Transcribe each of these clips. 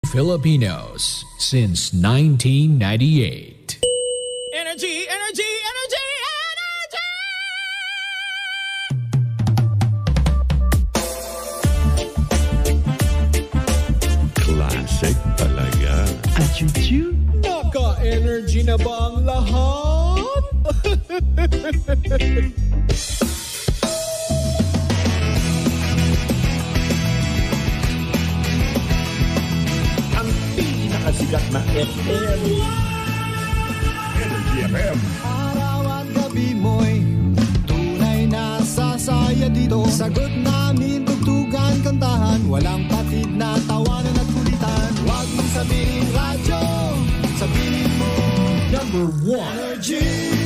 Filipinos since 1998. Energy, energy, energy, energy! Classic talaga. Achuchu. Naka-energy na ba ang lahat? Ang pinakasikat na FM. Energy FM. Araw at gabi mo'y tunay na sasaya dito. Sagot namin, tugtugan, kantahan. Walang patid na tawanan at kulitan. Huwag mong sabihin radyo, sabihin mo Number 1. Energy.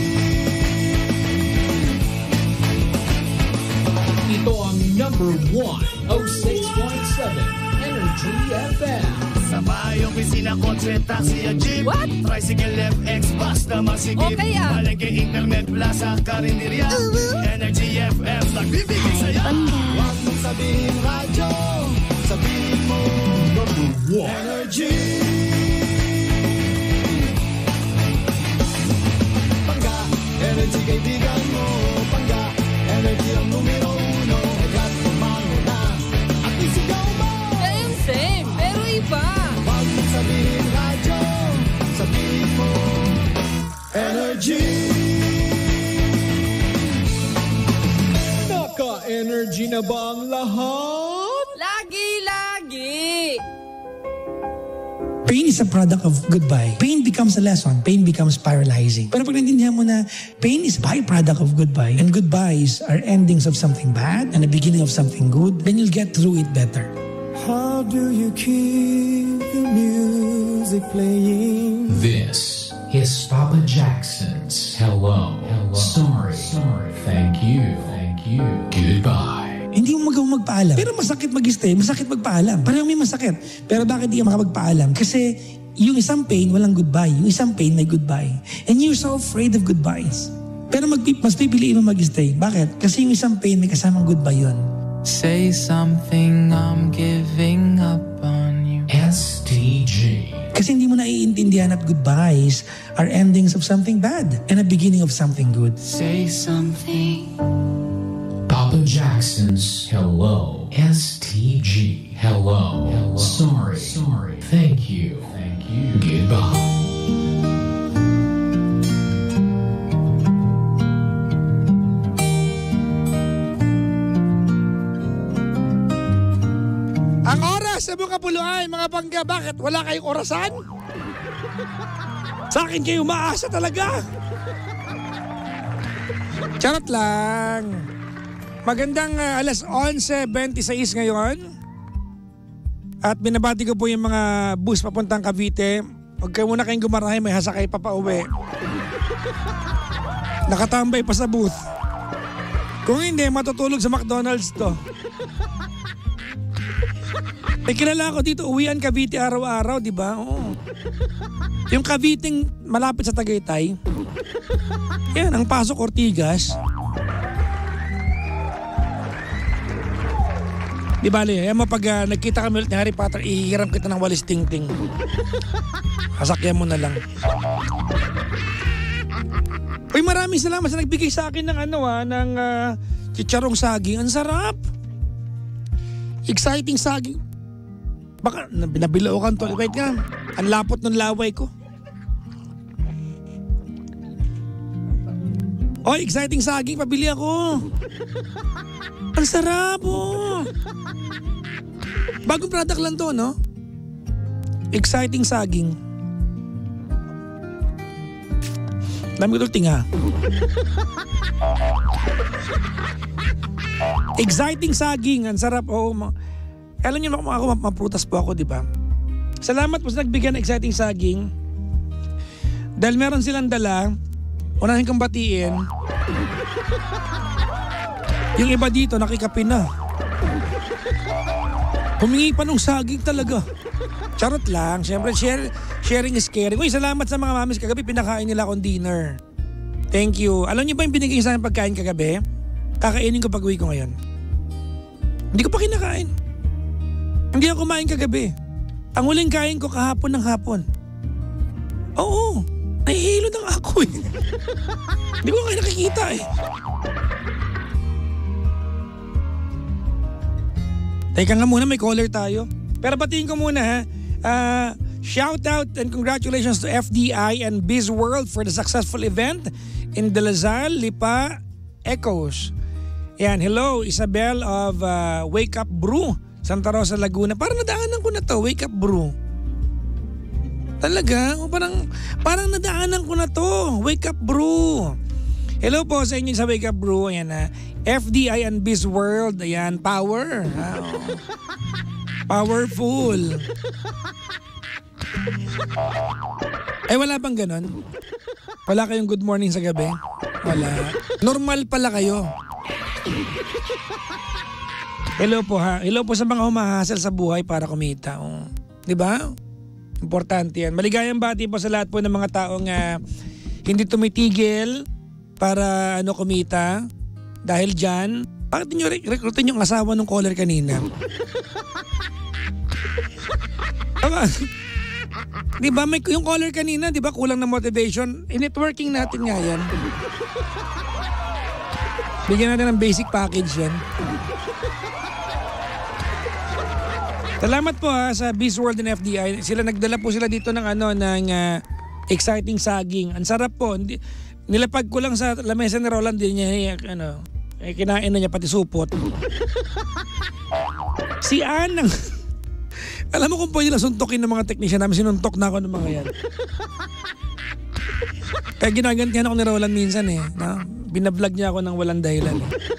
Ito ang number 1, 06.7 Energy FM. Sa bahay, opisina, kotse, taxi at jeep. What? Tricycle, FX, basta masigip. Okay, ah. Palengke, internet, plaza, karinderya. Energy FM, nagbibigay saya. Huwag mong sabihin radyo, sabihin mo Number 1. Energy. Pangga, energy kaibigan mo. Pangga, energy ang numero 1. Agad kumango na at isigaw mo. Same, pero iba. Huwag mong sabihin radyo, sabihin mo Energy. Naka-energy na ba ang lahat? Lagi. Pain is a product of goodbye. Pain becomes a lesson. Pain becomes paralyzing. Pero pag naintindihan mo na pain is byproduct of goodbye, and goodbyes are endings of something bad and the beginning of something good, then you'll get through it better. How do you keep the music playing? This is Papa Jackson's Hello. Sorry. Thank you. Goodbye. Hindi mo magawa magpaalam. Pero masakit mag-stay, masakit magpaalam. Parang may masakit. Pero bakit di ka makapagpaalam? Kasi yung isang pain, walang goodbye. Yung isang pain, may goodbye. And you're so afraid of goodbyes. Pero mas pipiliin mo mag-stay. Bakit? Kasi yung isang pain, may kasamang goodbye yun. Say something, I'm giving up on you. STG. Kasi hindi mo naiintindihan at goodbyes are endings of something bad and a beginning of something good. Say something. Papa Jackson's Hello. STG. Hello. Sorry. Thank you. Goodbye. Ang oras sa mga kapuluan, mga bangga, bakit? Wala kayong orasan? Sa akin kayo umaasa talaga. Charot lang. Magandang alas 11:26 ngayon. At binabati ko po yung mga bus papuntang Cavite. Huwag kayo muna kayong gumarahe, may hasakay pa pauwi. Nakatambay pa sa booth. Kung hindi, matutulog sa McDonald's to. May kilala ko dito, uwian Cavite araw-araw, di ba? Oo. Yung Caviting malapit sa Tagaytay. Yan, ang pasok Ortigas. Di bali, pag nagkita kami ulit ni Harry Potter, ihiram kita ng walis ting-ting. Kasakyan mo na lang. Uy, maraming salamat sa nagbigay sa akin ng ng chicharong saging. Ang sarap. Exciting saging. Baka nabilaukan to. Wait nga. Ang lapot ng laway ko. Oy, exciting saging. Pabili ako. Ang sarap, oh. Bagong product lang to, no? Exciting saging. Dami ko tinga. Exciting saging. Ang sarap, oh. Alam niyo ako, maprutas po ako, di ba? Salamat po sa nagbigyan ng exciting saging. Dahil meron silang dala, unahin kong batiin. Yung iba dito, nakikapin na. Humingi pa nung saging talaga. Charot lang. Siyempre, sharing is caring. Uy, salamat sa mga mamis kagabi. Pinakain nila akong dinner. Thank you. Alam niyo ba yung binigay sa akin pagkain kagabi? Kakainin ko pag uwi ko ngayon. Hindi ko pa kinakain. Hindi ako kumain kagabi. Ang huling kain ko kahapon ng hapon. Oo, nahihilo ng ako eh. Hindi ko kayo nakikita eh. Teka nga muna, may caller tayo. Pero batiin ko muna ha. Shout out and congratulations to FDI and Biz World for the successful event in De La Salle, Lipa, Echoes. Yan, hello, Isabel of Wake Up Brew, Santa Rosa, Laguna. Parang nadaanan ko na to, Wake Up Brew. Talaga? O parang nadaanan ko na to, Wake Up Brew. Hello po sa inyo sa Wake Up Brew. Ayan na. FDI and Biz World. Ayan, power. Powerful. Ay wala bang ganon? Wala kayong good morning sa gabi? Wala. Normal pala kayo. Hello po ha. Hello po sa mga humahasal sa buhay para kumita. Di ba? Importante yan. Maligayang bati po sa lahat po ng mga taong hindi tumitigil para kumita. Dahil dyan, bakit nyo rekrutin yung asawa ng caller kanina? Di ba yung caller kanina, di ba kulang na motivation? I-networking natin nga yan. Bigyan natin ng basic package yan. Salamat po sa Biz World and FDI. Nagdala po sila dito ng exciting saging. Ang sarap po. Nilapag ko lang sa lamesa ni Roland din niya kinain na niya pati supot. Si Anang alam mo kung pwede lang suntokin ng mga technician namin, sinuntok na ako ng mga yan. Kaya ginagantihan ako ni Roland minsan eh. No? Binablog niya ako ng walang dahilan.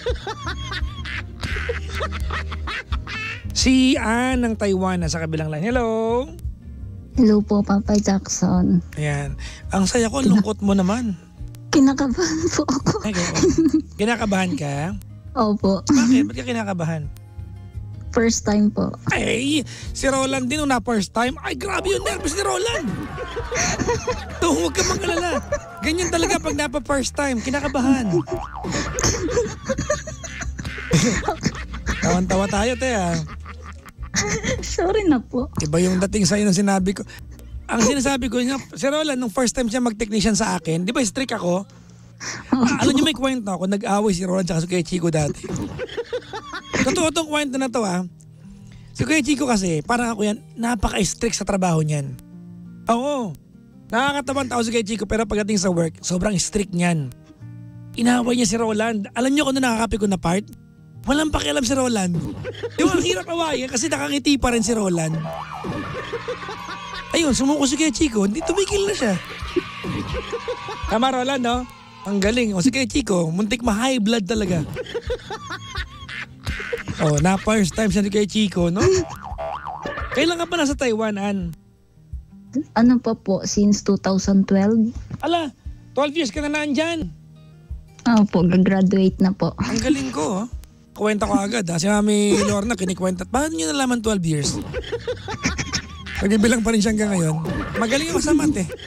Si Ann ng Taiwan na sa kabilang line. Hello! Hello po, Papa Jackson. Ayan. Ang saya ko, lungkot mo naman. Kinakabahan po ako. Kinakabahan ka? Opo. Bakit? Ba't ka kinakabahan? First time po. Ay, si Roland din na first time. Ay, grabe yung nervous ni Roland. Huwag ka mag-alala. Ganyan talaga pag napa-first time. Kinakabahan. Tawan-tawa tayo, Tea. Sorry na po. Iba yung dating sa'yo ng sinabi ko. Ang sinasabi ko, si Roland, nung first time siya mag-technician sa akin, di ba strict ako? Alam niyo may kwento ako, nag-away si Roland tsaka si Kuya Chico dati. Totoo itong kwento na to Si Kuya Chico kasi, parang ako yan, napaka-strict sa trabaho niyan. Oo, nakakatabang tao si Kuya Chico pero pagdating sa work, sobrang strict niyan. Inaway niya si Roland. Alam niyo kung nakakapi ko na part? Walang pakialam si Roland. Yung ang hirap awayin kasi nakangiti pa rin si Roland. Ayun, sumuko si Kuya Chico, hindi tumigil na siya. Tama Roland, no? Ang galing. O si Kuya Chico, muntik ma-high blood talaga. Na first time siya ni Kuya Chico, no? Kailan ka pa nasa Taiwan, Ann? Ano pa po, since 2012. Ala, 12 years ka na nandyan. Opo, gagraduate na po. Ang galing ko, Kwenta ko agad, Si Mami Lorna kinikwenta. Paano niyo nalaman 12 years? Nagbibilang pa rin siya hanggang ngayon. Magaling ako sa math eh.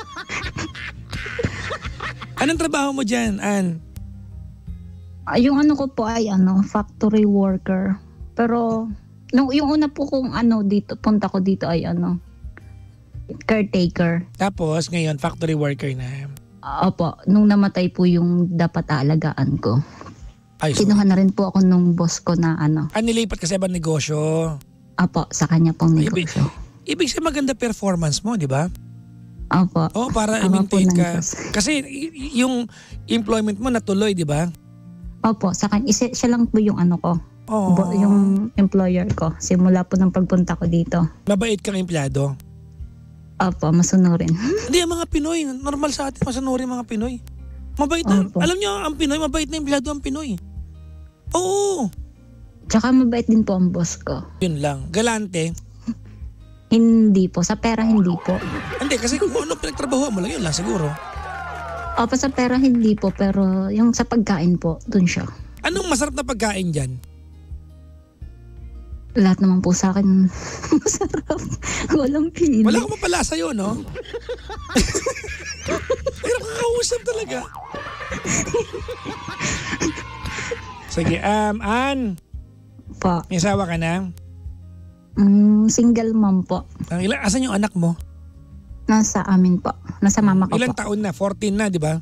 Anong trabaho mo dyan, Ann? Yung ano ko po ay factory worker. Pero yung una po kung dito, punta ko dito ay caretaker. Tapos ngayon factory worker na. Opo, nung namatay po yung dapat aalagaan ko. Ay, so, kinuha na rin po ako nung boss ko na nilipat kasi ba negosyo? Opo, sa kanya pong negosyo. Ibig sabihin maganda performance mo, di ba? Opo. Para i-maintain ka. Kasi yung employment mo natuloy, di ba? Opo, sa kanya. Siya lang po yung ko. Yung employer ko. Simula po ng pagpunta ko dito. Mabait kang empleyado? Opo, masunurin. Hindi, ang mga Pinoy. Normal sa atin masunurin mga Pinoy. Mabait na. Alam niyo, ang Pinoy, mabait na empleyado ang Pinoy. Oo. Tsaka mabait din po ang boss ko. Yun lang. Galante? Hindi po. Sa pera, hindi po. Hindi, kasi kung ano pinagtrabaho mo lang, yun lang siguro. Opo, sa pera hindi po. Pero yung sa pagkain po, dun siya. Anong masarap na pagkain dyan? Lahat naman po sa akin masarap. Walang pili. Wala ka mapalasa yun, no? Pero kakausap talaga. Sige, Ann. Pa. May asawa ka na? Single mom po. Asan yung anak mo? Nasa amin po. Nasa mama ko Ilang po. taon na? 14 na, di ba?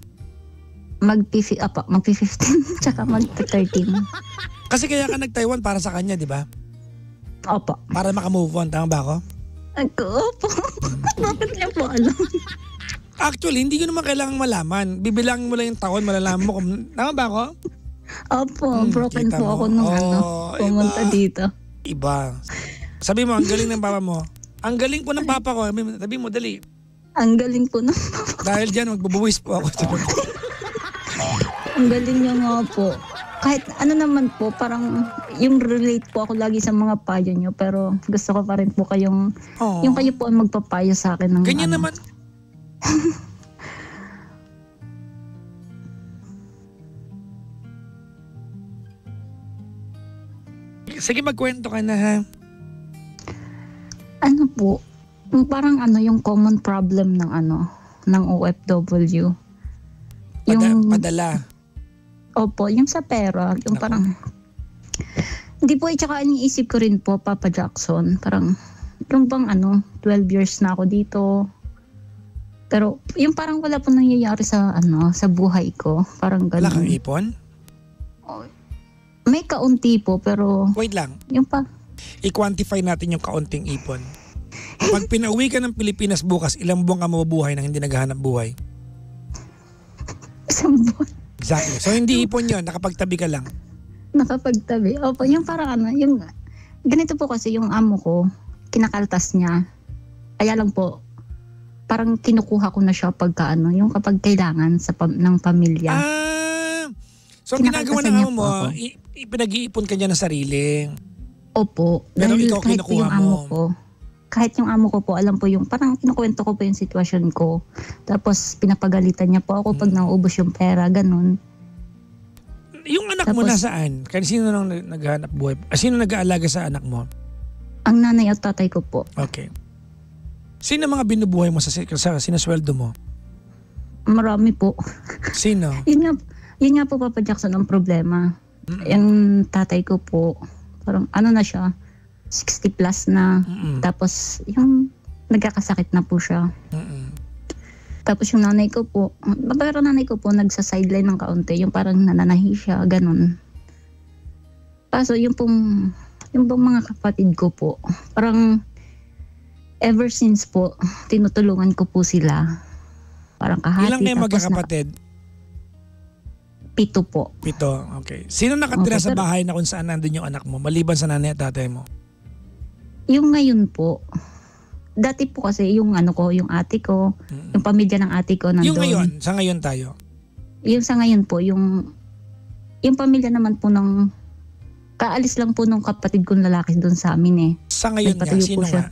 Mag-15 tsaka mag-13. Kasi kaya ka nag-Taiwan para sa kanya, di ba? Opo. Para makamove on, tama ba ako? Opo. Bakit niya po alam? Actually, hindi ko naman kailangang malaman. Bibilangin mo lang yung taon, malalaman mo kung... Tama ba ako? Opo, broken kita po mo. ako nung pumunta dito. Iba. Sabi mo, ang galing ng papa mo. Ang galing po ng papa ko. Sabi mo, dali. Ang galing po ng Dahil dyan, magbubuwis po ako. Ang galing niya nga po. Kahit ano naman po, parang yung relate po ako lagi sa mga payo niyo. Pero gusto ko pa rin po kayong, yung kayo po ang magpapayo sa akin. Ng, ganyan naman. Sige, magkwento ka na ha. Ano po, parang yung common problem ng ng OFW. Padala. Opo, yung sa pera, yung parang, hindi po, tsaka iniisip ko rin po, Papa Jackson, parang, yung bang 12 years na ako dito, pero yung parang wala po nangyayari sa sa buhay ko, parang gano'n. Wala kang ipon? May kaunti po, pero... Wait lang. Yung pa... I-quantify natin yung kaunting ipon. Pag pinauwi ka ng Pilipinas bukas, ilang buwan ka mabubuhay nang hindi naghahanap buhay? Isang buwan. Exactly. So hindi ipon yun, nakapagtabi ka lang. Nakapagtabi. Opo, yung parang yung... Ganito po kasi yung amo ko, kinakaltas niya. Kaya lang po, parang kinukuha ko na siya pagka yung kapag kailangan ng pamilya. So ginagawa ng amo mo, pinag-iipon ka niya ng sarili. Opo. Pero dahil ikaw kahit kinukuha yung amo mo. ko, kahit yung amo ko po, alam po yung, parang kinukwento ko po yung sitwasyon ko. Tapos pinapagalitan niya po ako pag nauubos yung pera, ganun. Yung anak mo nasaan? Kasi sino nang naghahanap buhay? Sino nag-aalaga sa anak mo? Ang nanay at tatay ko po. Okay. Sino mga binubuhay mo sa sinasweldo mo? Marami po. Sino? Yun nga po, Papa Jackson, ang problema. Yung tatay ko po, parang na siya, 60 plus na. Tapos yung nagkakasakit na po siya. Tapos yung nanay ko po, pero nanay ko po nagsa-sideline ng kaunti, yung parang nananahi siya, ganun. Kaso yung pong mga kapatid ko po, parang ever since po, tinutulungan ko po sila. Parang kahati. Ilang kayo magkakapatid? 7 po. 7, okay. Sino nakatira sa bahay na kung saan nandun yung anak mo, maliban sa nanay at tatay mo? Yung ngayon po, dati po kasi yung yung ate ko, yung pamilya ng ate ko nandun. Yung ngayon, sa ngayon tayo? Yung sa ngayon po, yung pamilya naman po ng, kaalis lang po nung kapatid kong lalaki doon sa amin eh. Sa ngayon nga, sino nga?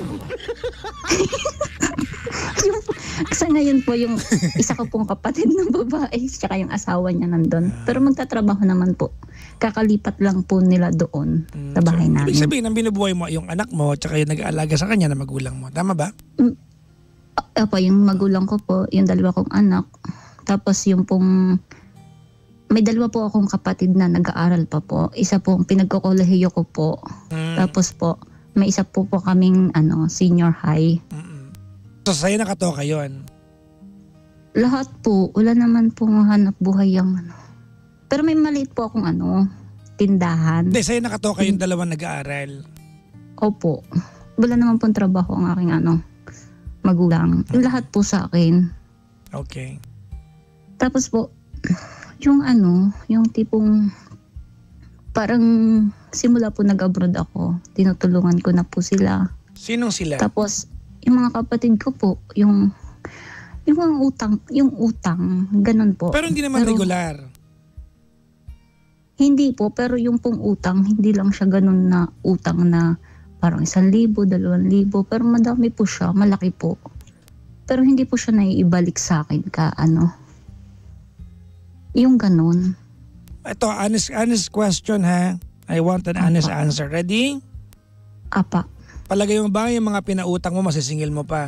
Sa ngayon po, yung isa ko pong kapatid ng babae, tsaka yung asawa niya nandun. Pero magtatrabaho naman po. Kakalipat lang po nila doon sa bahay namin. Ibig sabihin, ang binubuhay mo, yung anak mo, tsaka yung nag-aalaga sa kanya na magulang mo. Tama ba? Opo, yung magulang ko po, yung 2 kong anak. Tapos yung pong, may 2 po akong kapatid na nag-aaral pa po. Isa pong pinagkokolehiyo ko po. Tapos po, may isa po kaming senior high. So sa'yo nakatoka yun? Lahat po. Wala naman pong hanap buhay yung Pero may maliit po akong tindahan. Hindi, sa'yo nakatoka yung 2 nag-aaral? Opo. Wala naman pong trabaho ang aking magulang. Yung lahat po sa akin. Okay. Tapos po, yung yung tipong parang simula po nag-abroad ako, tinutulungan ko na po sila. Sinong sila? Tapos, yung mga kapatid ko po, yung mga utang, ganun po. Pero hindi naman regular. Hindi po, pero yung pong utang, hindi lang siya ganun na utang na parang 1,000, 2,000, pero madami po siya, malaki po. Pero hindi po siya naiibalik sa akin yung ganun. Ito, honest question ha. I want an honest answer. Ready? Apa. Palagay mo ba yung mga pinautang mo, masisingil mo pa?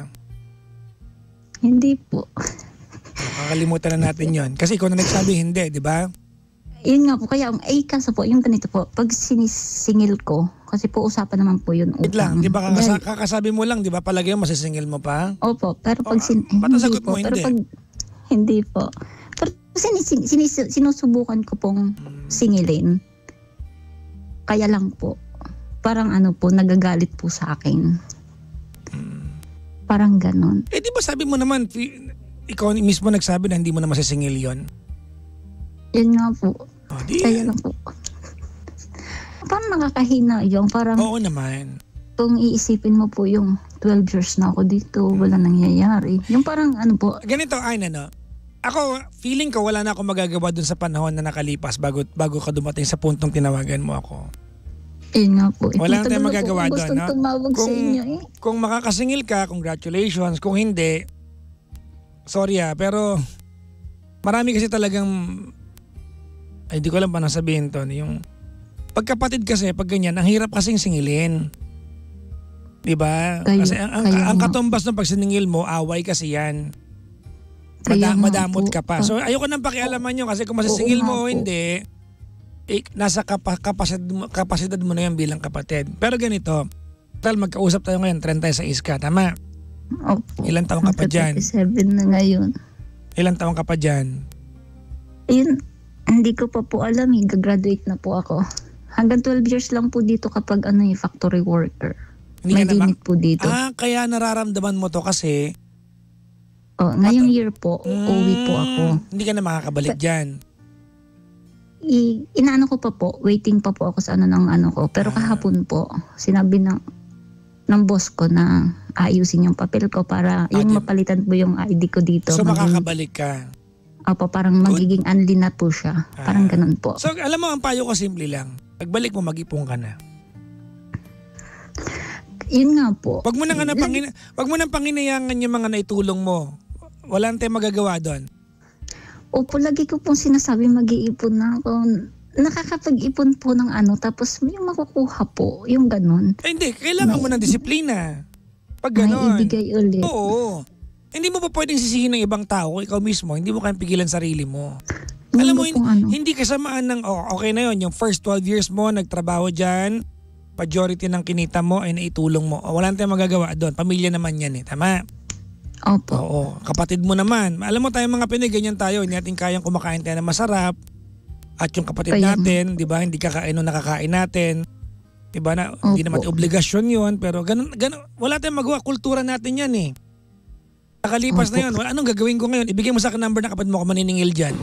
Hindi po. Kakalimutan na natin yon. Kasi ikaw na nagsabi hindi, di ba? Yun nga po, kaya kaso po, yung ganito po, pag sinisingil ko, kasi po usapan naman po yun Wait lang, utang. di ba kakasabi mo lang, di ba palagi mo masisingil mo pa? Opo, pero pag ba't ang sagot mo, Pero hindi? pag, hindi po. Pero sinusubukan ko pong singilin. Kaya lang po, parang nagagalit po sa akin. Parang ganon. Di ba sabi mo naman, ikaw mismo nagsabi na hindi mo na masisingil yon. Yun nga po. Kaya lang po. Parang nakakahina yung parang... Oo naman. Kung iisipin mo po yung 12 years na ako dito, wala nangyayari. Yung parang po... Ganito, ako, feeling ko wala na akong magagawa dun sa panahon na nakalipas bago ka dumating sa puntong tinawagan mo ako. Yun nga po. Wala na tayong magagawa doon. Gustong tumawag sa inyo Kung makakasingil ka, congratulations. Kung hindi, sorry pero marami kasi talagang, di ko alam paano sabihin to, yung pagkapatid kasi, pag ganyan, ang hirap kasing singilin. Diba? Kasi ang katumbas ng pagsiningil mo, away kasi yan. Madamot ka pa. So ayoko nang pakialaman nyo kasi kung masisingil mo o hindi, nasa kapasidad mo na yan bilang kapatid. Pero ganito, magkausap tayo ngayon, 36 ka, tama? Opo. Ilan taong ka pa dyan? 37 na ngayon. Ilan taong ka pa dyan? Ayun, hindi ko pa po alam gagraduate na po ako. Hanggang 12 years lang po dito kapag factory worker. May limit po dito. Kaya nararamdaman mo to kasi... ngayong year po, uwi po ako. Hindi ka na makakabalik dyan. Inaano ko pa po, waiting pa po ako sa ko. Pero kahapon po, sinabi ng boss ko na ayusin yung papel ko para yung mapalitan po yung ID ko dito. So makakabalik ka? Opo, parang magiging unli na po siya. Parang ganun po. So alam mo, ang payo ko simple lang. Pagbalik mo, mag-ipon ka na. Yun nga po. Wag mo nang panginayangan yung mga naitulong mo. Wala nang tayong magagawa doon. Opo, lagi ko pong sinasabi mag-iipon na ako. Nakakapag-ipon po ng tapos yung makukuha po, yung ganun. Hindi, kailangan mo ng disiplina. Pag ganun. May ibigay ulit. Oo. Hindi mo pa pwedeng sisihin ng ibang tao, ikaw mismo, hindi mo kayang pigilan sarili mo. Alam mo, hindi kasamaan ng, okay na yon, yung first 12 years mo, nagtrabaho dyan, majority ng kinita mo ay naitulong mo. Wala nang tayong magagawa doon. Pamilya naman yan tama? Opo. Oo, kapatid mo naman. Alam mo tayong mga Pinoy, ganyan tayo. Hindi natin kayang kumakain tayo na masarap. At yung kapatid natin, di ba, hindi kakain nung nakakain natin. Di ba, hindi naman obligasyon yun. Pero ganun, wala tayong magawa. Kultura natin yan Nakalipas na yun. Anong gagawin ko ngayon? Ibigay mo sa akin number na kapatid mo kung maniningil dyan.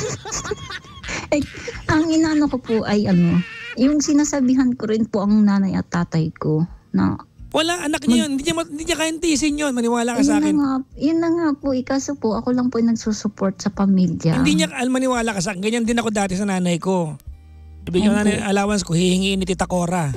Ang inaano ko po ay yung sinasabihan ko rin po ang nanay at tatay ko na wala, anak niya yun. Hindi niya kayang tiisin yun. Maniwala ka sa akin. Yun na nga po. Kaso po, ako lang po yung nagsusupport sa pamilya. Hindi niya maniwala ka sa akin. Ganyan din ako dati sa nanay ko. Ibigay ko nanay allowance ko, hihingiin ni Tita Cora.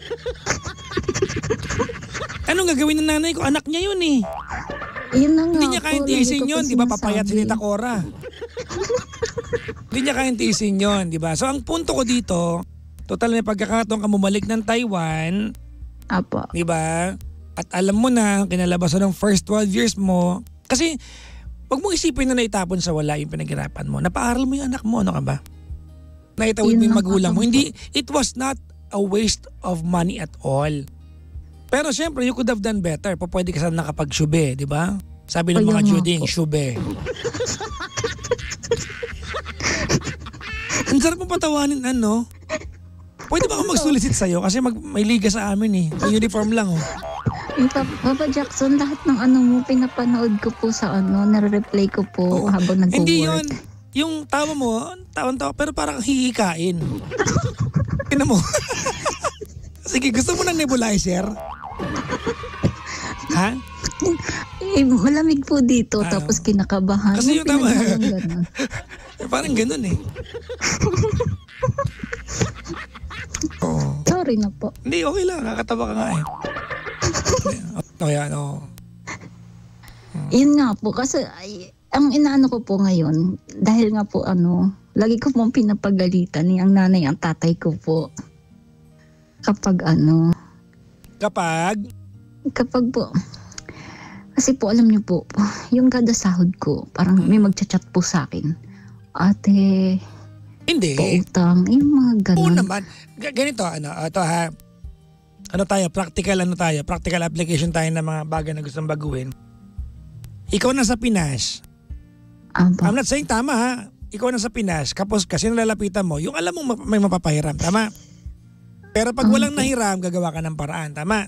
Anong gagawin ng nanay ko? Anak niya yun Yun na nga hindi niya kayang tiisin yun. Di ba papayat si Tita Cora? Hindi niya kayang tiisin yun. Di ba? So ang punto ko dito, total may pagkakataon ka bumalik ng Taiwan. Apo. Diba? At alam mo na, kinalabasan ng first 12 years mo. Kasi, wag mong isipin na naitapon sa wala yung pinaghirapan mo. Napaaral mo yung anak mo, ano ka ba? Naitawid mo yung magulang mo. Hindi, it was not a waste of money at all. Pero syempre, you could have done better. Pwede ka sana nakapag-syube, di ba? Sabi ng mga Juding, syube. Ang sarap mo patawanin, Pwede ba ako mag-solicit sa'yo? Kasi may liga sa amin May uniform lang Papa Jackson, lahat ng mo, pinapanood ko po sa nare-replay ko po habang nag-work. Hindi yun. Yung tawa mo, tawa pero parang hihikain. Tignan mo. Sige, gusto mo ng nebulizer? Ha? Malamig po dito, tapos kinakabahan. Kasi yung tama. Parang ganun Sorry na po. Hindi, okay lang. Nakakatawa ka nga Yun nga po. Kasi ang inaano ko po ngayon, dahil nga po lagi ko pong pinapagalitan ang nanay ang tatay ko po. Kapag Kapag po. Kasi po alam niyo po, yung kada sahod ko, parang may magchat-chat po sa akin. Ate, Hindi. pautang, yung mga Oo ganun. naman. Ganito, ito ha. Practical application tayo ng mga bagay na gustong baguhin. Ikaw na sa Pinas. Aba. I'm not saying tama ha. Ikaw na sa Pinas, kapos kasi nalalapitan mo, yung alam mo may mapapahiram, tama? Pero pag walang nahiram, gagawa ka ng paraan, tama?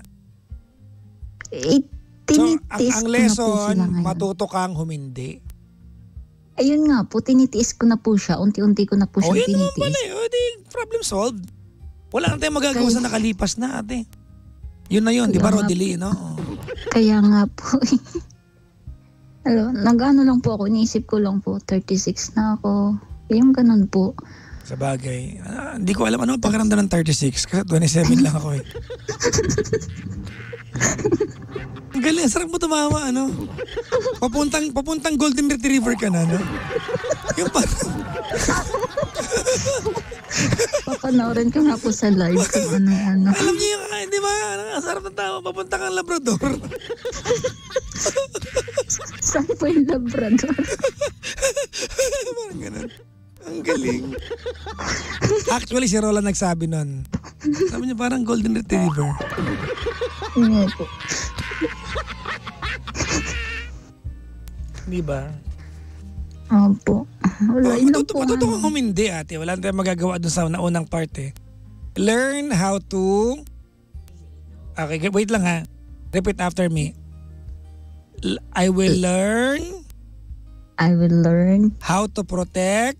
So, Tinitiis ang ko na po lesson, sila ngayon. matuto kang humindi. Ayun nga po, tinitiis ko na po siya. Unti-unti ko na po O siya yun naman pala tinitiis. O di, problem solved. Wala nang tayong magagawa sa nakalipas na ate. Yun na yun, di ba Kaya nga Rodely, no? Kaya nga po. Nag-ano lang po ako, iniisip ko lang po, 36 na ako. Yung ganun po. Sa bagay. Hindi ko alam ano ang pakiramdam ng 36 kasi 27 lang ako eh. Ang galing, sarap mo tumawa, ano? Papuntang Golden Retriever ka na, no? Yung parang... Papanoorin ko nga po sa live kung ano-ano. Alam niyo yung, di ba? Ang sarap ng tama, papunta kang Labrador. Saan po yung Labrador? Parang ganun. Ang galing. Actually, si Roland nagsabi nun. Sabi niya parang Golden Retriever. Hindi po. Di ba? Opo. Wala, yun lang po. Matuto kang humindi ate. Wala na tayong magagawa dun sa naunang part eh. Learn how to... Okay, wait lang ha. Repeat after me. I will learn how to protect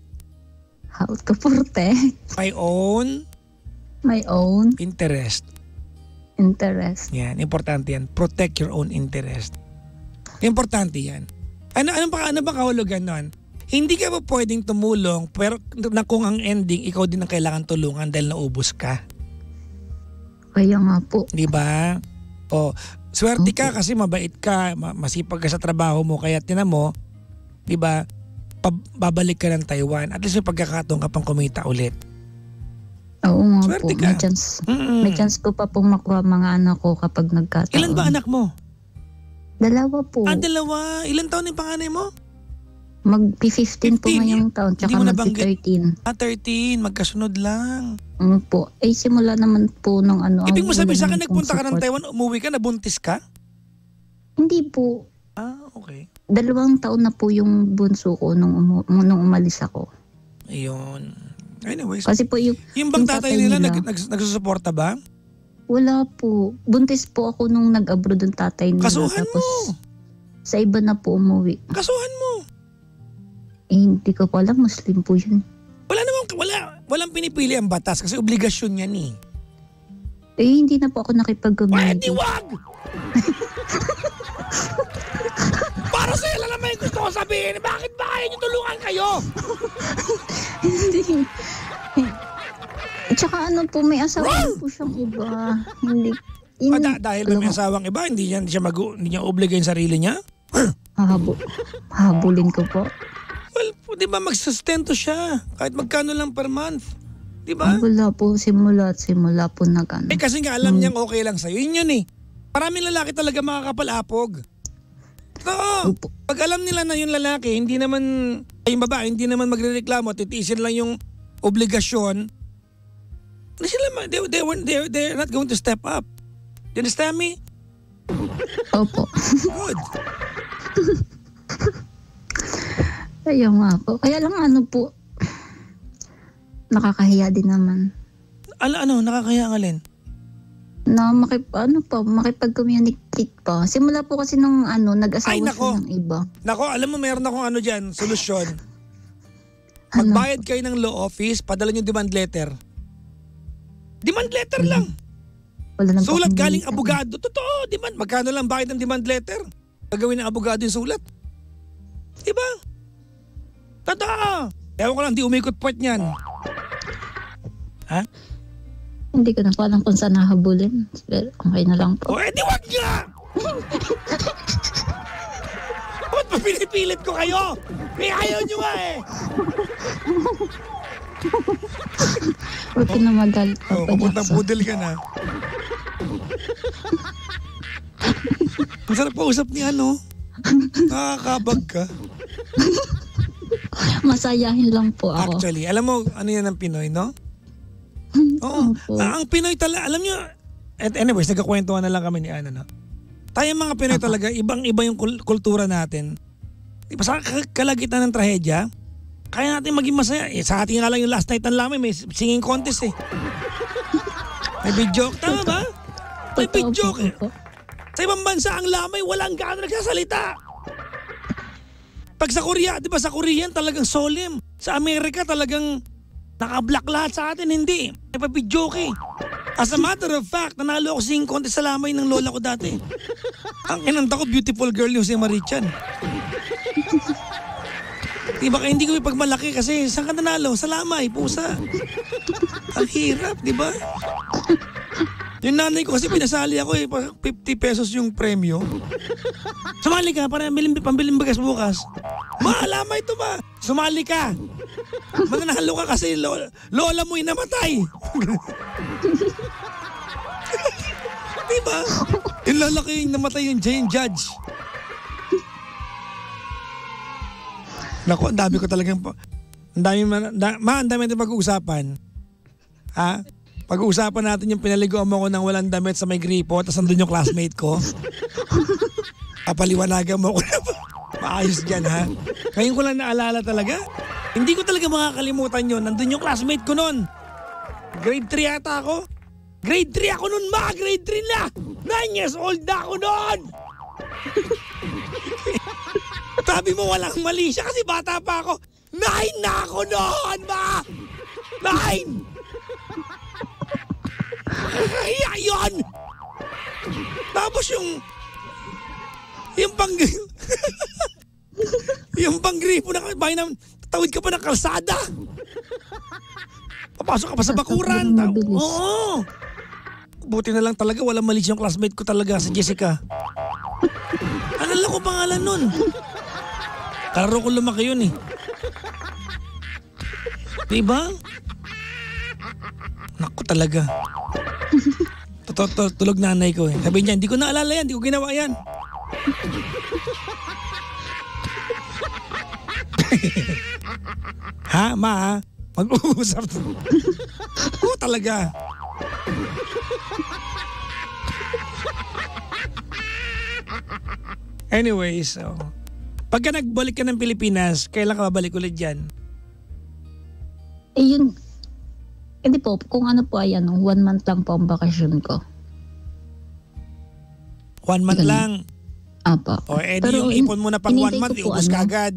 my own interest. Yan, importante yan. Protect your own interest. Importante yan. Ano ba kahulugan nun? Hindi ka ba pwedeng tumulong pero na kung ang ending ikaw din ang kailangan tulungan dahil naubos ka? Kaya nga po. Di ba? O, swerte ka kasi mabait ka, masipag ka sa trabaho mo kaya tinan mo, di ba? Babalik ka ng Taiwan. At least may pagkakataon ka pang kumita ulit. Oo nga swerte po. Ka. May chance ko pa pong makuha mga anak ko kapag nagkataon. Ilan ba anak mo? 2 po. 2. Ilan taon yung panganay mo? Mag-15 po ngayong taon. Tsaka Hindi mo nabanggit. mag-13. 13. Magkasunod lang. Po. Simula naman po ng ano. Ibig mo sabihin sa akin wala nagpunta ka ng support. Taiwan, umuwi ka, nabuntis ka? Hindi po. Okay. 2 taon na po yung bunso ko nung umalis ako. Ayun. Anyways. Kasi po yung bang tatay nila nagsusuporta ba? Wala po. Buntis po ako nung nag-abroad ng tatay nila. Kasuhan tapos, mo. Sa iba na po umuwi. Kasuhan mo. Hindi ko pa alam. Muslim po yun. Walang pinipili ang batas kasi obligasyon yan eh. Hindi na po ako nakipag-community. Pwede wag! Para sa'yo lang naman yung gusto ko sabihin. Bakit ba kaya nyo tulungan kayo? Hindi. Tsaka ano po, may asawa po siyang iba. Hindi. Dahil may asawang iba, hindi niya obligay yung sarili niya? Habulin ko po. Well, di ba magsustento siya? Kahit magkano lang per month. Di ba? Wala po, simula po nag-ano. Kasi nga alam niyang okay lang sa'yo. Yun yun eh. Maraming lalaki talaga makakapal-apog. Oo. Pag alam nila na yung lalaki, hindi naman, yung babae, hindi naman magrereklamo, titiisin lang yung obligasyon, they're not going to step up. You understand me? Opo. Good. Kaya nga po. Kaya lang ano po, nakakahiya din naman. Nakakahiya ang alin? Na makipag-communicate pa. Simula po kasi nung nag-asawa siya ng iba. Nako, alam mo meron akong dyan, solusyon. Magbayad kayo ng law office, padala nyo demand letter. Demand letter lang. Wala Sulat galing abogado. Totoo, demand. Magkano lang bayad ng demand letter? Gagawin ng abogado yung sulat. Diba? Totoo. Ewan ko lang, di umikot point niyan. Ha? Hindi ko na po alam kung saan nahabulin. Pero okay na lang po. Di wag nga! Ba't pa pinipilit ko kayo? Ayaw nyo nga eh. Huwag ka na magalit, Papa Papuntang Jackson. pudel ka na. Ang sarap pa usap ni Nakakabag ka. Masayahin lang po ako. Actually, alam mo, ano yan ang Pinoy, no? Oo. Ang Pinoy talaga, alam nyo, anyways, nagkakwentuhan na lang kami ni Ana, no? Tayo mga Pinoy talaga, ibang-iba yung kultura natin. Diba, sa kalagitan ng trahedya, kaya natin maging masaya. Sa ating nga lang yung last night ng Lamay, may singing contest eh. May video, tama ba? May video eh. Sa ibang bansa, ang Lamay, walang gaano nagsasalita. Pag sa Korea, di ba sa Korean talagang solemn. Sa Amerika talagang naka-black lahat, sa atin hindi. May pa-videoke. As a matter of fact, nanalo ako singing contest sa Lamay ng lola ko dati. Ang kinanta ko, Beautiful Girl ni Jose Marichan. Diba kaya hindi ko ipagmalaki kasi saan ka nanalo? Sa Lamay, pusa. Ang hirap, di ba? Yung nanay ko kasi pinasali ako eh, 50 pesos yung premyo. Sumali ka para pambiling bagas bukas. Lamay ito ba? Sumali ka. Mananalo ka kasi lola mo namatay. Diba? Yung lola ko yung namatay yung judge. Naku, ang dami ko talagang ang dami natin pag-uusapan. Ha? Pag-uusapan natin yung pinaliguan mo ko ng walang damit sa may gripo tapos nandun yung classmate ko. Kapaliwanagan mo ko na maayos dyan, ha? Ngayon ko lang naalala talaga. Hindi ko talaga makakalimutan yun. Nandun yung classmate ko nun. Grade 3 yata ako. Grade 3 ako nun, ma! Grade 3 na! 9 years old na ako nun! Sabi mo walang mali siya kasi bata pa ako. 9 na ako nun, ma! 9! Kaya yun! Tapos yung panggripo na bahay namin, tatawid ka pa ng kalsada. Papasok ka pa sa bakuran. Oo. Buti na lang talaga, walang mali yung classmate ko talaga, si Jessica. Ano lang ko pangalan nun? Kararo ko lumaki yun eh. Diba? Naku talaga. Tulog nanay ko eh. Sabi niya, hindi ko naalala yan, hindi ko ginawa yan. Ha, ma ha? Mag-uusap. Oo talaga. Anyways, so, pagka nagbalik ka ng Pilipinas, kailan ka babalik ulit dyan? Eh yun, hindi po, kung ano po ay 1 month lang po ang bakasyon ko. 1 month lang? Apa. O edi yung ipon mo na pang 1 month, iubos ka agad.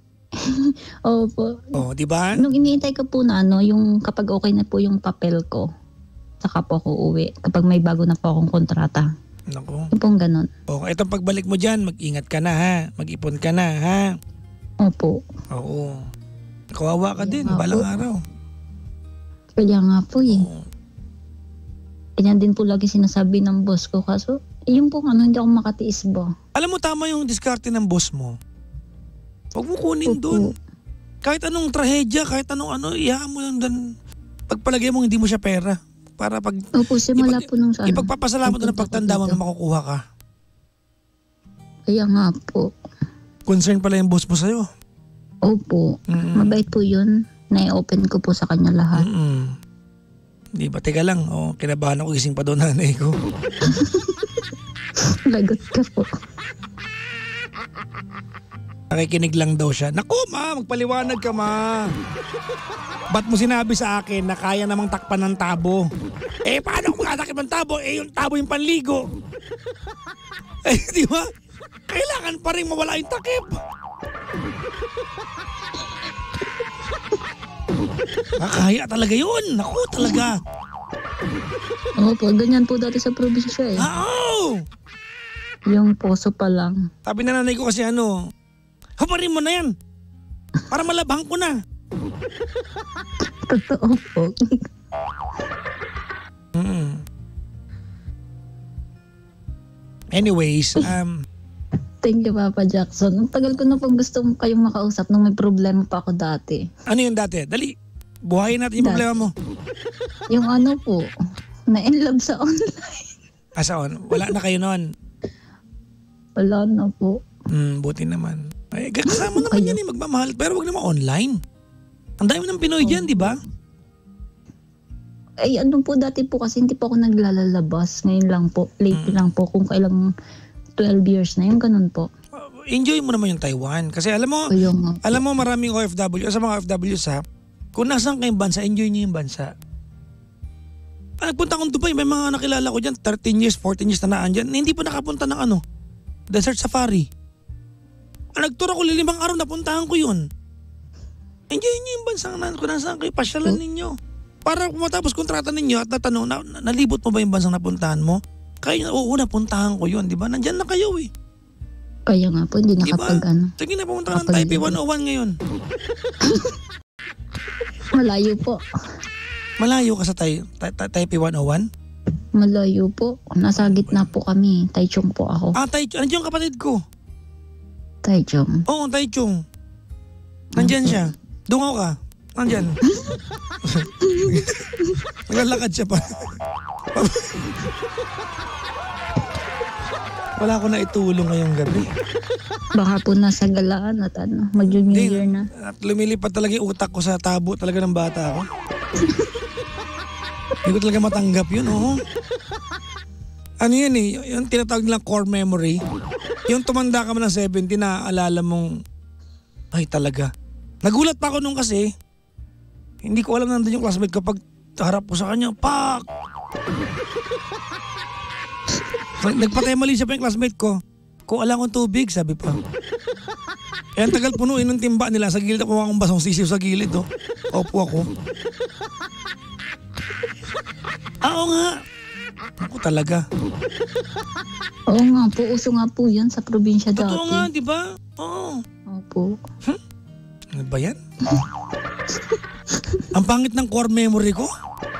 Opo. O, di ba? Nung iniintay ko po na yung kapag okay na po yung papel ko, saka po ako uwi. Kapag may bago na po akong kontrata. Naku. Yung pong ganun. O, itong pagbalik mo dyan, mag-ingat ka na ha. Mag-ipon ka na ha. Opo. Oo. Kawawa ka din, balang araw. Kaya nga po eh. Ganyan din po lagi sinasabi ng boss ko. Kaso, yung pong hindi ako makatiis ba? Alam mo, tama yung diskarte ng boss mo. Huwag mo kunin doon. Kahit anong trahedya, kahit anong iyahan mo lang doon. Pagpalagay mo, hindi mo siya pera. Para pag... Opo, simula po nung sana. Ipagpapasalamat doon ng pagtanda mo na makukuha ka. Kaya nga po. Concern pala yung boss mo sa'yo. Opo. Mabait po yun. Na-open ko po sa kanya lahat. Di ba? Teka lang. Kinabahan ako, gising pa doon nanay ko. Lagot ka po. Nakikinig lang daw siya. Naku ma, magpaliwanag ka ma. Ba't mo sinabi sa akin na kaya namang takpan ng tabo? Eh paano kung makatakip ng tabo? Eh yung tabo yung panligo. Eh di ba? Kailangan pa rin mawala yung takip. Kaya talaga yun. Naku talaga. Opo, ganyan po dati sa probinsya eh. Oo. Yung poso pa lang. Sabi na nanay ko kasi haparin mo na yan. Para malabang ko na. Totoo po. Anyways, Thank you, Papa Jackson. Ang tagal ko na pag gusto kayong makausap nung may problema pa ako dati. Ano yung dati? Dali, buhayin natin yung problema mo. Yung po, na-inlove sa online. Saan? Wala na kayo noon? Wala na po. Buti naman. Ay, kasama naman yan magmamahal. Pero wag naman online. Ang dami ng Pinoy dyan, di ba? Ay, ano po, dati po kasi hindi po ako naglalabas. Ngayon lang po, late lang po, kung kailang 12 years na, yung ganun po. Enjoy mo naman yung Taiwan. Kasi alam mo, maraming OFW, sa mga OFWs ha, kung nasaan kayong bansa, enjoy niyo yung bansa. Nagpunta akong Dubai, may mga nakilala ko dyan, 13 years, 14 years na naan dyan, hindi pa nakapunta ng desert safari. Nagtour ako 5 araw, napuntahan ko yun. Enjoy niyo yung bansa kung nasaan kayo, pasyalan ninyo. Para kung matapos kontrata ninyo at natanong, nalibot mo ba yung bansang napuntahan mo? Kaya, oo, napuntahan ko yun, di ba? Nandyan na kayo eh. Kaya nga po, hindi nakapag Sige na, pumunta ka ng Taipei 101 ngayon. Malayo po. Malayo ka sa Taipei 101? Malayo po. Nasa gitna po kami. Taichung po ako. Taichung. Andiyan yung kapatid ko. Taichung? Oo, Taichung. Nandyan siya. Dungaw ka. Nandyan. Naglalakad siya pa. Wala ko na itulong ngayong gabi. Baka po nasa galaan at mag-New Year na. At lumilipad talaga yung utak ko sa tabo talaga ng bata ako. Hindi ko talaga matanggap yun, oo. Ano yan yung tinatawag nilang core memory. Yung tumanda ka man ng 70 na alala mong, ay talaga. Nagulat pa ako nung kasi, hindi ko alam nandun yung classmate ko pag harap ko sa kanya, pak! Nagpatay mali siya pa yung classmate ko. Kung alam kong tubig, sabi pa. Eh, ang tagal punuin ng timba nila. Sa gilid ako akong basong sisiw sa gilid. Oh. Opo ako. Oo nga. Ako talaga. Oo nga po. Uso nga po yan sa probinsya dati. Totoo nga, di ba? Oo. Opo. Ano ba yan? Ang pangit ng core memory ko.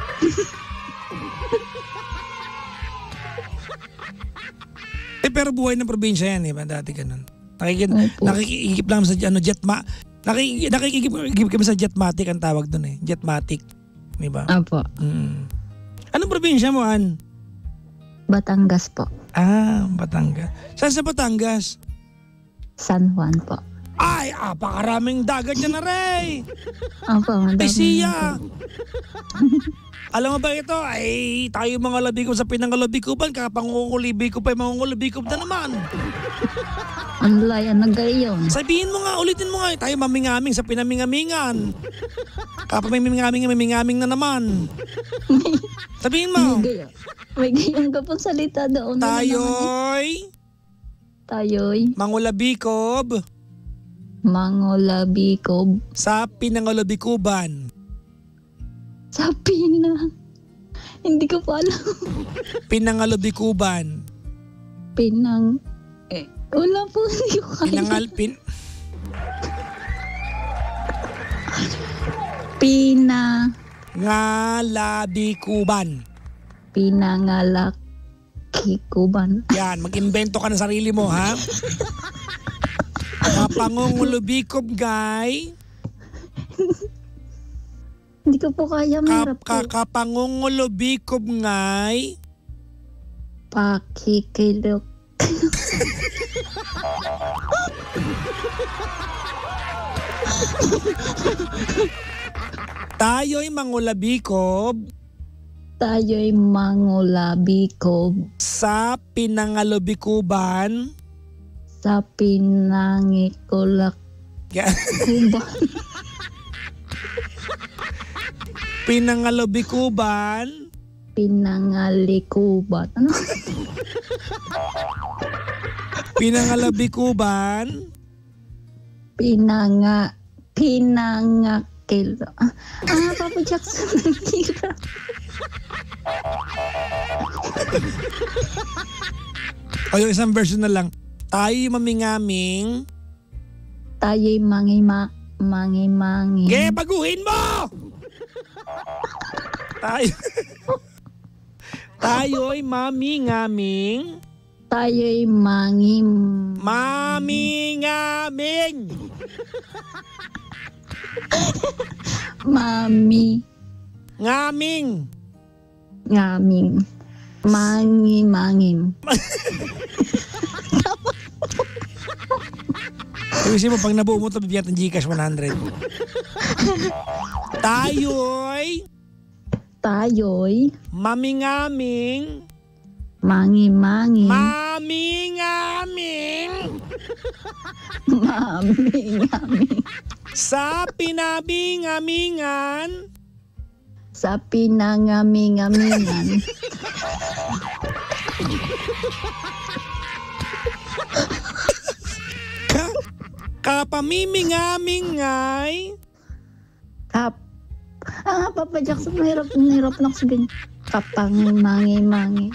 Pero buhay ng probinsya yan, diba? Dati ganun. Nakikigip lang sa nakikigip kami sa Jetmatic ang tawag doon eh. Jetmatic. Diba? Opo. Anong probinsya mo, Ann? Batangas po. Batangas. Saan sa Batangas? San Juan po. Ay, apakaraming dagat dyan na rin. Opo, madami. Pisia. Alam mo ba ito? Ay, tayo mga labikob sa pinangalabikoban, kapangungulibikob pa yung mangungulibikob na naman. Ang layan na gayon. Sabihin mo nga, ulitin mo nga, tayo mamingaming sa pinamingamingan. Kapag may mingaming na naman. Sabihin mo. May gayon ka pong salita doon. Tayo'y mangulabikob. Mangulabikob. Sa pinangalabikoban. Sa hindi ko pa alam. Pinangalabikoban. Wala po, hindi ko kaya. Pinangalabikuban. Pinangalakikuban. Yan, mag-invento ka ng sarili mo, ha? Kapangungulubikob, guy. Hindi ko po kaya, mahirap po. Kapangungulubikob, ngay. Pakikilok. Tayo'y mangulabikob. Tayo'y mangulabikob. Sa pinangalubikuban. Sa pinangikulak. Kuban. Pinangalubikuban. Pinangalikuban. Ano? Pinangalabikuban. Pinangakil. Papa Jackson. O yung isang version na lang. Tayo'y mamingaming. Tayo'y mangimangi. Baguhin mo! Tayo'y mamingaming. Tayo'y mamingaming. Ngaming. Ayusin mo, pag nabuo mo ito, bibigyan ng Gcash 100. Tayo'y mamingaming mangi-mangi mamingaming mami-ngami sa pinabingamingan sa pinangami-ngamingan kapamimingamingay Papa Jackson, nahirap na ako sa ganyan. Kapang-mangi-mangi.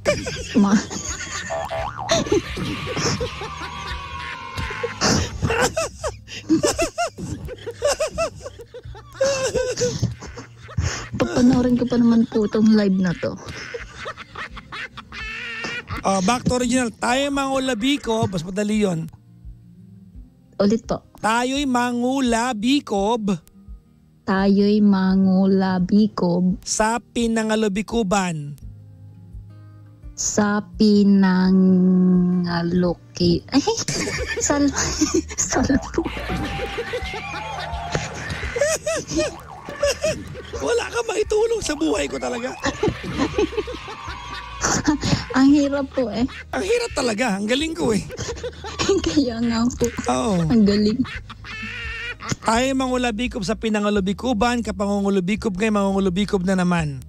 Papanoorin ko pa naman po itong live na to. Back to original. Tayo'y mangulabikob. Mas madali yun. Ulit po. Tayo'y mangulabikob. Tayo'y mangulabikob sa pinangalubikuban. Sa pinangaloki. Ay, salpo. Wala ka maitulong sa buhay ko talaga. Ang hirap po eh. Ang hirap talaga. Ang galing ko eh. Kaya nga po. Oo. Ang galing. Tayo mangulabikob sa pinangalubikuban, kapangungulubikob ngay mangungulubikob na naman.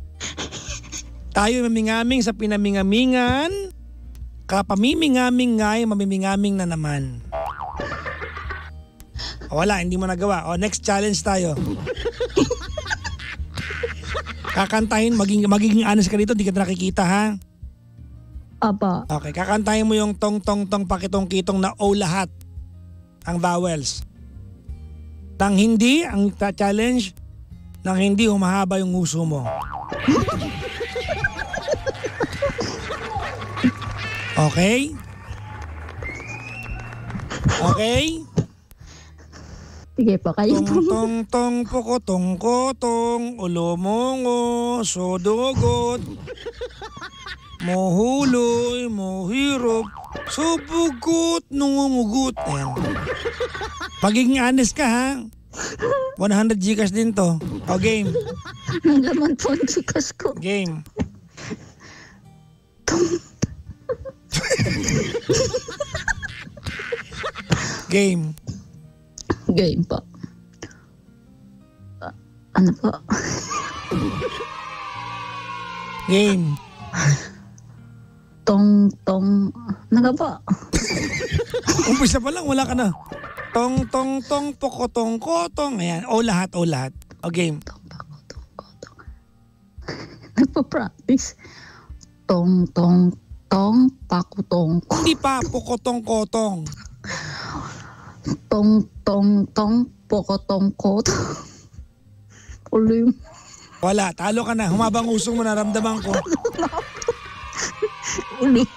Tayo mamingaming sa pinamingamingan, kapamimingaming ngay mamimingaming na naman. Wala, hindi mo nagawa. Next challenge tayo. Kakantahin, magiging honest ka dito, hindi ka nakikita ha? Apa. Okay, kakantahin mo yung tong tong tong pakitong-kitong na O lahat. Ang vowels. Nang hindi, ang challenge, nang hindi humahaba yung uso mo. Okay? Okay? Sige po, kayo po. Tong pokotong kotong, ulomongo, sodogot, mohuloy, mohirop, subugot, nungungugot. Ayan. Pagiging honest ka ha. 100 Gcash din to. O game. Nang laman po ang Gcash ko. Game. Game. Game po. Ano po? Game. Tong. Ano po? Umpisa pa lang, wala ka na. Tong, pokotong, kotong. Ayan, o lahat. O game. Nagpa-practice. Tong, pakutong. Hindi pa, pokotong, kotong. Tong, pokotong, kotong. Ulim. Wala, talo ka na. Humabang usong mo, naramdaman ko. Ulim.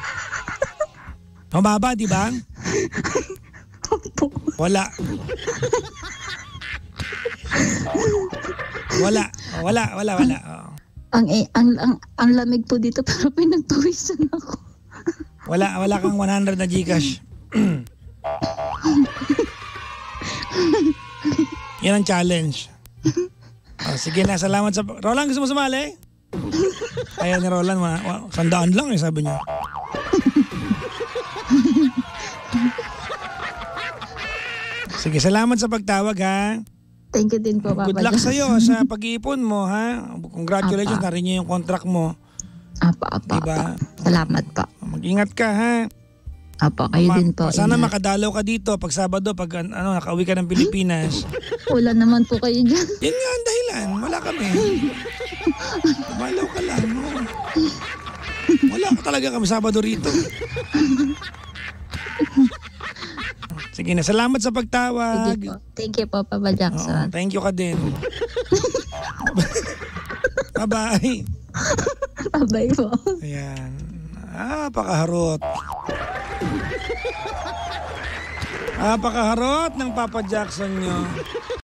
Humaba, di ba? Wala. Oh. Ang lamig po dito pero pinagpawisan ako. Wala kang 100 na Gcash. Yan ang challenge. Sige na, salamat sa... Roland, gusto mo sumali? Ayaw ni Roland, 100 lang eh, sabi niya. Sige, salamat sa pagtawag ha. Thank you din po, Papa. Good luck sa'yo sa pag-iipon mo ha. Congratulations, narinig yung contract mo. Apa. Diba? Salamat po. Mag-ingat ka ha. Apa, kayo din po. Sana ingat. makadalaw ka dito pag Sabado, pag nakauwi ka ng Pilipinas. Wala naman po kayo dyan. Yan nga ang dahilan. Wala kami. Dumalaw ka lang. No? Wala ka talaga kami Sabado rito. Sige na, salamat sa pagtawag. Thank you po, Papa Jackson. Thank you ka din. Bye-bye. Bye-bye po. Ayan. Pakaharot. Pakaharot ng Papa Jackson nyo.